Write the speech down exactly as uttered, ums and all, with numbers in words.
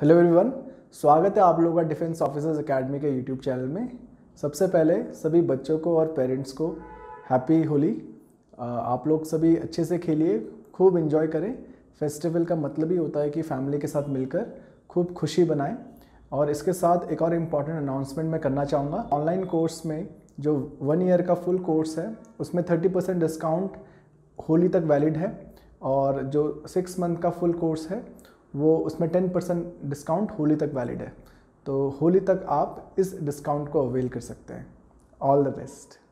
Hello everyone, स्वागत है आप लोगों का डिफेंस ऑफिसर्स एकेडमी के यूट्यूब चैनल में। सबसे पहले सभी बच्चों को और पेरेंट्स को हैप्पी होली। आप लोग सभी अच्छे से खेलिए, खूब एंजॉय करें। फेस्टिवल का मतलब ही होता है कि फैमिली के साथ मिलकर खूब खुशी बनाएं। और इसके साथ एक और इम्पॉर्टेंट अनाउंसमेंट मैं करना चाहूँगा। ऑनलाइन कोर्स में जो वन ईयर का फुल कोर्स है उसमें थर्टी परसेंट डिस्काउंट होली तक वैलिड है, और जो सिक्स मंथ का फुल कोर्स है वो उसमें टेन परसेंट डिस्काउंट होली तक वैलिड है। तो होली तक आप इस डिस्काउंट को अवेल कर सकते हैं। All the best.